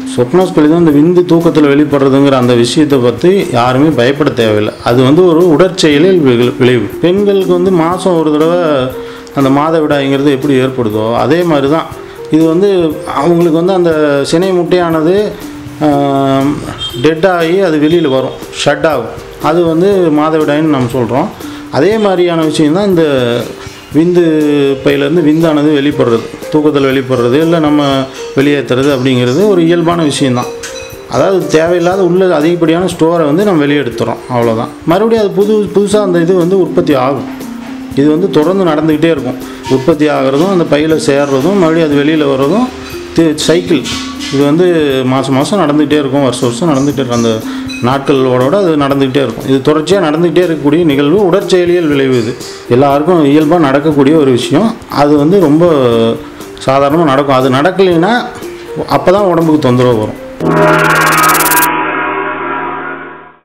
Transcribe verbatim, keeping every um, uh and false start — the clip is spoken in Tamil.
சொப்னோஸ்கலி தான் இந்த விந்து தூக்கத்தில் வெளிப்படுறதுங்கிற அந்த விஷயத்தை பற்றி யாருமே பயப்பட தேவையில்லை. அது வந்து ஒரு உடற்செயலில் விளைவு. பெண்களுக்கு வந்து மாதம் ஒரு தடவை அந்த மாதவிடாய்ங்கிறது எப்படி ஏற்படுதோ அதே மாதிரி தான் இது வந்து அவங்களுக்கு வந்து அந்த சினை முட்டையானது டெட் ஆகி அது வெளியில் வரும், ஷட் ஆகும். அது வந்து மாதவிடாயின்னு நம்ம சொல்கிறோம். அதே மாதிரியான விஷயந்தான் இந்த விந்து பையிலேருந்து விந்தானது வெளிப்படுறது, தூக்கத்தில் வெளிப்படுறது இல்லை நம்ம வெளியேற்றுறது அப்படிங்கிறது ஒரு இயல்பான விஷயந்தான். அதாவது தேவையில்லாத உள்ள அதிகப்படியான ஸ்டோரை வந்து நம்ம வெளியெடுத்துறோம், அவ்வளோதான். மறுபடியும் அது புது புதுசாக அந்த இது வந்து உற்பத்தி ஆகும். இது வந்து தொடர்ந்து நடந்துக்கிட்டே இருக்கும். உற்பத்தி ஆகிறதும் அந்த பையில் சேர்றதும் மறுபடியும் அது வெளியில் வர்றதும் சைக்கிள். இது வந்து மாதம் மாதம் நடந்துக்கிட்டே இருக்கும், வருஷம் வருஷம் நடந்துகிட்டே இருக்கும். அந்த நாட்களோட அது நடந்துக்கிட்டே இருக்கும். இது தொடர்ச்சியாக நடந்துக்கிட்டே இருக்கக்கூடிய நிகழ்வு, உடற்செயலியல் விளைவு. இது எல்லாருக்கும் இயல்பாக நடக்கக்கூடிய ஒரு விஷயம். அது வந்து ரொம்ப சாதாரணமாக நடக்கும். அது நடக்கலைன்னா அப்போ தான் உடம்புக்கு தொந்தரவு வரும்.